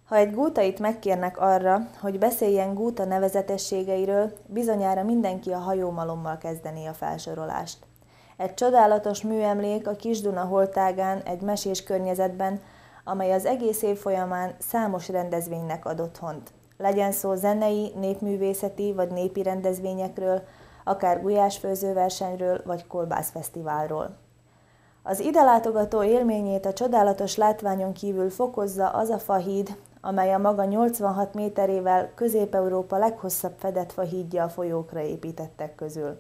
Ha egy gútait megkérnek arra, hogy beszéljen Gúta nevezetességeiről, bizonyára mindenki a hajómalommal kezdené a felsorolást. Egy csodálatos műemlék a Kis-Duna holtágán egy mesés környezetben, amely az egész év folyamán számos rendezvénynek ad otthont. Legyen szó zenei, népművészeti vagy népi rendezvényekről, akár gulyásfőzőversenyről vagy kolbászfesztiválról. Az ide látogató élményét a csodálatos látványon kívül fokozza az a fahíd, amely a maga 86 méterével Közép-Európa leghosszabb fedett fahídja a folyókra építettek közül.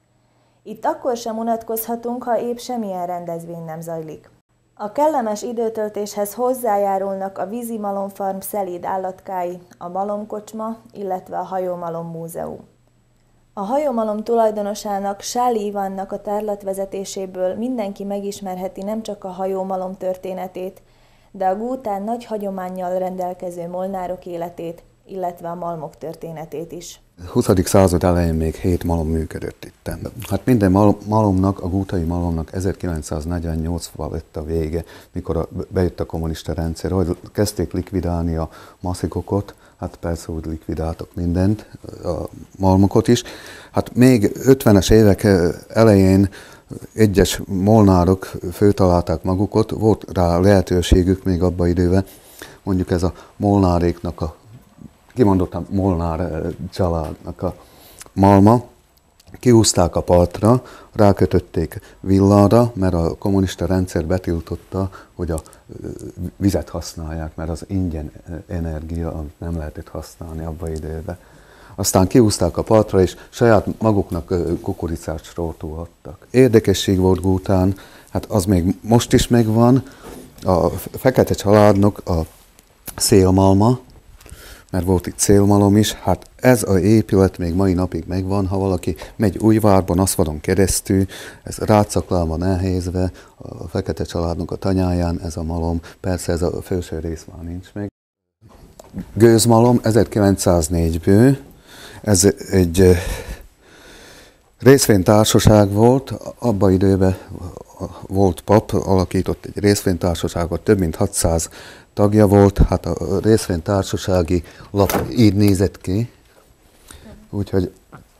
Itt akkor sem unatkozhatunk, ha épp semmilyen rendezvény nem zajlik. A kellemes időtöltéshez hozzájárulnak a Vízi Malomfarm szelíd állatkái, a malomkocsma, illetve a Hajómalom Múzeum. A hajómalom tulajdonosának, Sáli Ivánnak a tárlatvezetéséből mindenki megismerheti nem csak a hajómalom történetét, de a Gútán nagy hagyománnyal rendelkező molnárok életét, illetve a malmok történetét is. 20. század elején még 7 malom működött itt. Hát minden malomnak, a gútai malomnak 1948-ban lett a vége, mikor bejött a kommunista rendszer, hogy kezdték likvidálni a maszikokat, hát persze úgy likvidáltak mindent, a malmokat is. Hát még 50-es évek elején egyes molnárok föltalálták magukat, volt rá lehetőségük még abban időben, mondjuk ez a molnáréknak kimondottan Molnár családnak a malma, kihúzták a partra, rákötötték villára, mert a kommunista rendszer betiltotta, hogy a vizet használják, mert az ingyen energia, amit nem lehetett használni abban időben. Aztán kihúzták a partra, és saját maguknak kukoricát sortolhattak. Érdekesség volt Gútán, hát az még most is megvan, a fekete családnak a szélmalma, mert volt itt szélmalom is, hát ez az épület még mai napig megvan, ha valaki megy Újvárban, Aszvadon keresztül, ez rácaklán van elhelyezve, a fekete családnak a tanyáján ez a malom, persze ez a felső rész már nincs meg. Gőzmalom 1904-ből, ez egy részvénytársaság volt, abban időben volt pap, alakított egy részvénytársaságot, több mint 600 tagja volt, hát a részvénytársasági lap így nézett ki, úgyhogy,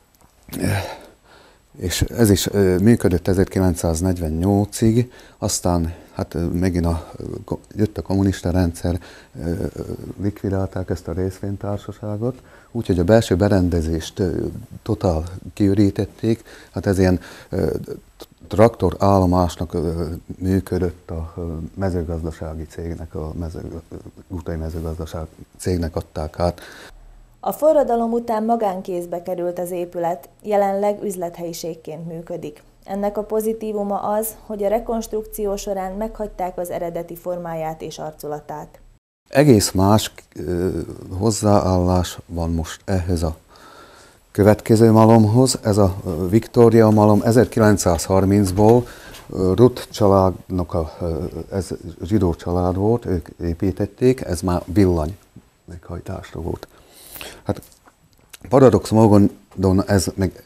és ez is működött 1948-ig, aztán hát megint jött a kommunista rendszer, likvidálták ezt a részvénytársaságot, úgyhogy a belső berendezést totál kiürítették, hát ez ilyen traktorállomásnak működött a mezőgazdasági cégnek, a gútai mezőgazdaság cégnek adták át. A forradalom után magánkézbe került az épület, jelenleg üzlethelyiségként működik. Ennek a pozitívuma az, hogy a rekonstrukció során meghagyták az eredeti formáját és arculatát. Egész más hozzáállás van most ehhez a következő malomhoz, ez a Viktória malom 1930-ból, Ruth családnak, ez zsidó család volt, ők építették, ez már villany meghajtásra volt. Hát paradox módon ez meg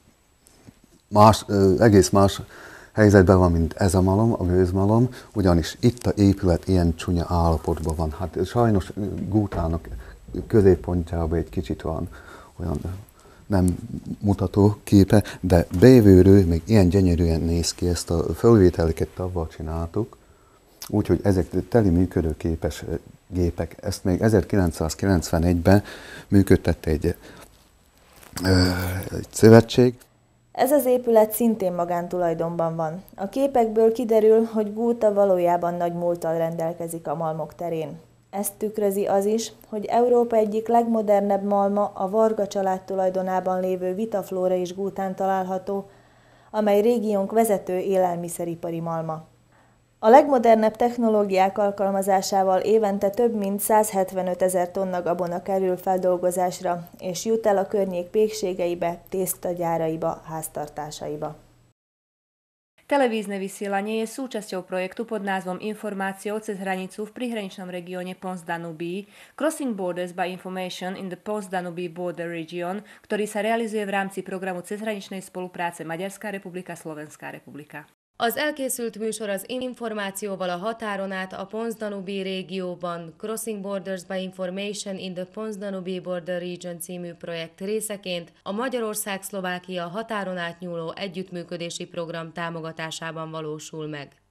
egész más helyzetben van, mint ez a malom, a gőzmalom, ugyanis itt a épület ilyen csúnya állapotban van. Hát sajnos Gútának középpontjában egy kicsit van olyan nem mutató képe, de belülről még ilyen gyönyörűen néz ki, ezt a fölvételeket tavaly csináltuk, úgyhogy ezek teli működőképes gépek. Ezt még 1991-ben működtette egy szövetség. Ez az épület szintén magántulajdonban van. A képekből kiderül, hogy Gúta valójában nagy múlttal rendelkezik a malmok terén. Ezt tükrözi az is, hogy Európa egyik legmodernebb malma a Varga család tulajdonában lévő Vitaflóra is Gútán található, amely régiónk vezető élelmiszeripari malma. A legmodernebb technológiák alkalmazásával évente több mint 175 000 tonna gabona kerül feldolgozásra, és jut el a környék pékségeibe, tésztagyáraiba, háztartásaiba. Televízne vysielanie je súčasťou projektu pod názvom Informácie cez hranicu v prihraničnom regióne Pons-Danubí, Crossing Borders by Information in the Pons-Danubí Border Region, ktorý sa realizuje v rámci programu cezhraničnej spolupráce Maďarská republika, Slovenská republika. Az elkészült műsor az információval a határon át a Pons-Danube régióban Crossing Borders by Information in the Pons-Danube Border Region című projekt részeként a Magyarország-Szlovákia határon átnyúló együttműködési program támogatásában valósul meg.